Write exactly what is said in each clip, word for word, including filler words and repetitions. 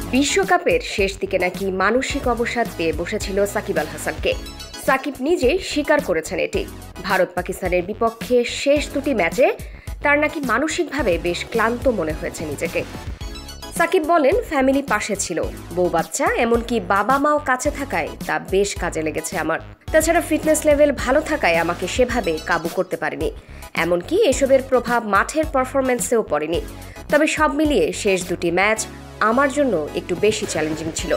বিশ্বকাপের শেষ দিকে নাকি মানসিক অবসাদ পেয়ে বসেছিল সাকিব আল হাসানকে। সাকিব নিজে স্বীকার করেছেন এটি। ভারত পাকিস্তানের বিপক্ষে শেষ দুটি ম্যাচে তার নাকি মানসিকভাবে বেশ ক্লান্ত মনে হয়েছে নিজেকে। সাকিব বলেন, ফ্যামিলি পাশে ছিল, বউ বাচ্চা এমনকি বাবা মাও কাছে থাকায় তা বেশ কাজে লেগেছে আমার। তাছাড়া ফিটনেস লেভেল ভালো থাকায় আমাকে সেভাবে কাবু করতে পারেনি, এমনকি এসবের প্রভাব মাঠের পারফরম্যান্সেও পড়েনি। তবে সব মিলিয়ে শেষ দুটি ম্যাচ আমার জন্য একটু বেশি চ্যালেঞ্জিং ছিল।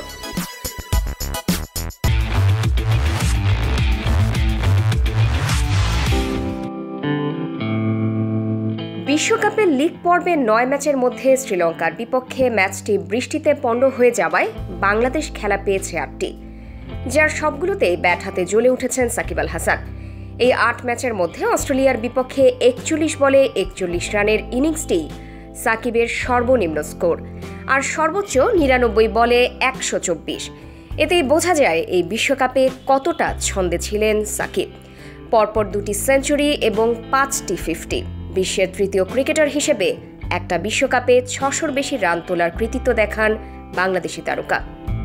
বিশ্বকাপের লিগ পর্বের নয় ম্যাচের মধ্যে শ্রীলঙ্কার বিপক্ষে ম্যাচটি বৃষ্টিতে পণ্ড হয়ে যাওয়ায় বাংলাদেশ খেলা পেয়েছে আটটি, যার সবগুলোতেই ব্যাট হাতে জ্বলে উঠেছেন সাকিব আল হাসান। এই আট ম্যাচের মধ্যে অস্ট্রেলিয়ার বিপক্ষে একচল্লিশ বলে একচল্লিশ রানের ইনিংসটি সাকিবের সর্বনিম্ন স্কোর, আর সর্বোচ্চ নিরানব্বই বলে একশো চব্বিশ। এতেই বোঝা যায় এই বিশ্বকাপে কতটা ছন্দে ছিলেন সাকিব। পরপর দুটি সেঞ্চুরি এবং পাঁচটি ফিফটি। বিশ্বের তৃতীয় ক্রিকেটার হিসেবে একটা বিশ্বকাপে ছশোর বেশি রান তোলার কৃতিত্ব দেখান বাংলাদেশি তারকা।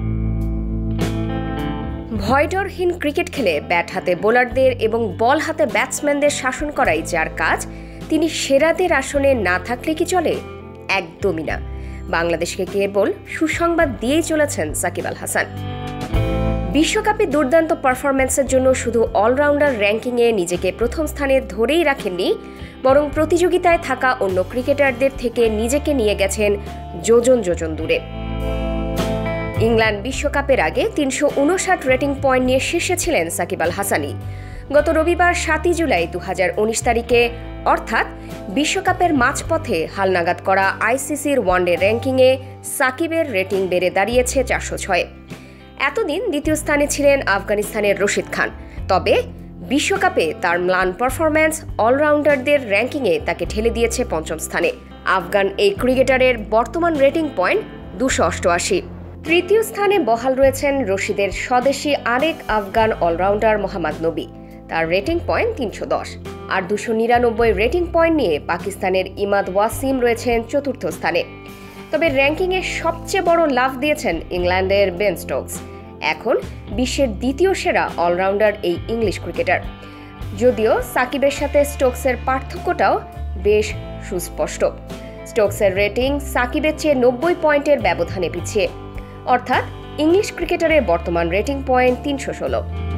ভয়ডরহীন ক্রিকেট খেলে ব্যাট হাতে বোলারদের এবং বল হাতে ব্যাটসম্যানদের শাসন করাই যার কাজ, তিনি সেরাদের আসনে না থাকলে কি চলে? একদমই না। বাংলাদেশকে কেবল সুসংবাদ দিয়েই চলেছেন সাকিব আল হাসান। বিশ্বকাপে দুর্দান্ত পারফরম্যান্সের জন্য শুধু অলরাউন্ডার র্যাঙ্কিংয়ে নিজেকে প্রথম স্থানে ধরেই রাখেননি, বরং প্রতিযোগিতায় থাকা অন্য ক্রিকেটারদের থেকে নিজেকে নিয়ে গেছেন যোজন যোজন দূরে। ইংল্যান্ড বিশ্বকাপের আগে তিনশো উনষাট রেটিং পয়েন্ট নিয়ে শীর্ষে ছিলেন সাকিব আল হাসানই। গত রবিবার সাতই জুলাই দু হাজার উনিশ তারিখে অর্থাৎ বিশ্বকাপের মাঝপথে হালনাগাদ করা আইসিসির ওয়ানডে র্যাঙ্কিংয়ে সাকিবের রেটিং বেড়ে দাঁড়িয়েছে চারশো ছয়। এতদিন দ্বিতীয় স্থানে ছিলেন আফগানিস্তানের রশিদ খান। তবে বিশ্বকাপে তার ম্লান পারফরম্যান্স অলরাউন্ডারদের র্যাঙ্কিংয়ে তাকে ঠেলে দিয়েছে পঞ্চম স্থানে। আফগান এই ক্রিকেটারের বর্তমান রেটিং পয়েন্ট দুশো অষ্টআশি। তৃতীয় স্থানে বহাল রয়েছেন রশিদের স্বদেশি আরেক আফগান অলরাউন্ডার মোহাম্মদ নবী, তার রেটিং পয়েন্ট তিনশো দশ। আর দুশো নিরানব্বই রেটিং পয়েন্ট নিয়ে পাকিস্তানের ইমাদ ওয়াসিম রয়েছেন চতুর্থ স্থানে। তবে র্যাঙ্কিংয়ে সবচেয়ে বড় লাভ দিয়েছেন ইংল্যান্ডের বেন স্টোকস, এখন বিশ্বের দ্বিতীয় সেরা অলরাউন্ডার এই ইংলিশ ক্রিকেটার। যদিও সাকিবের সাথে স্টোকসের পার্থক্যটাও বেশ সুস্পষ্ট। স্টোকসের রেটিং সাকিবের চেয়ে নব্বই পয়েন্টের ব্যবধানে পিছিয়ে, অর্থাৎ ইংলিশ ক্রিকেটারের বর্তমান রেটিং পয়েন্ট তিনশো ষোলো।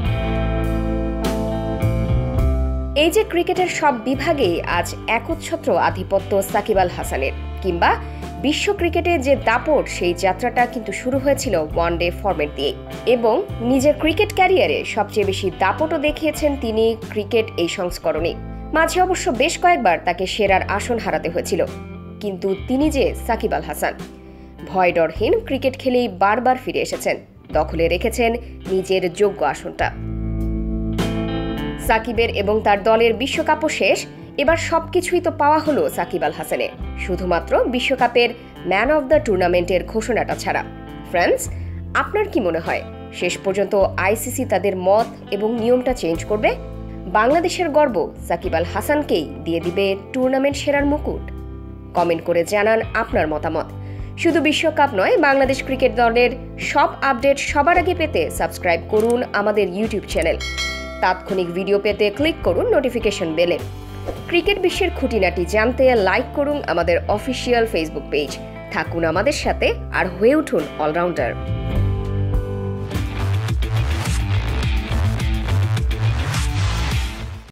এই যে ক্রিকেটের সব বিভাগেই আজ একচ্ছত্র আধিপত্য সাকিব আল হাসানের, কিংবা বিশ্ব ক্রিকেটে যে দাপট, সেই যাত্রাটা কিন্তু শুরু হয়েছিল ওয়ানডে ফরম্যাট দিয়ে। এবং নিজের ক্রিকেট ক্যারিয়ারে সবচেয়ে বেশি দাপটও দেখিয়েছেন তিনি ক্রিকেট এই সংস্করণে। মাঝে অবশ্য বেশ কয়েকবার তাকে সেরার আসন হারাতে হয়েছিল, কিন্তু তিনি যে সাকিব আল হাসান, ভয়ডরহীন ক্রিকেট খেলেই বারবার ফিরে এসেছেন, দখলে রেখেছেন নিজের যোগ্য আসনটা। সাকিবের এবং তার দলের বিশ্বকাপও শেষ, এবার সবকিছুই তো পাওয়া হলো সাকিব আল হাসানের, শুধুমাত্র বিশ্বকাপের ম্যান অব দ্য টুর্নামেন্টের ঘোষণাটা ছাড়া। ফ্রেন্ডস, আপনার কি মনে হয় শেষ পর্যন্ত আইসিসি তাদের মত এবং নিয়মটা চেঞ্জ করবে? বাংলাদেশের গর্ব সাকিব আল হাসানকেই দিয়ে দিবে টুর্নামেন্ট সেরার মুকুট? কমেন্ট করে জানান আপনার মতামত। শুধু বিশ্বকাপ নয়, বাংলাদেশ ক্রিকেট দলের সব আপডেট সবার আগে পেতে সাবস্ক্রাইব করুন আমাদের ইউটিউব চ্যানেল। তাৎক্ষণিক ভিডিও পেতে ক্লিক করুন নোটিফিকেশন বেলে। ক্রিকেট বিশ্বের খুঁটিনাটি জানতে লাইক করুন আমাদের অফিসিয়াল ফেসবুক পেজ। থাকুন আমাদের সাথে আর হয়ে উঠুন অলরাউন্ডার।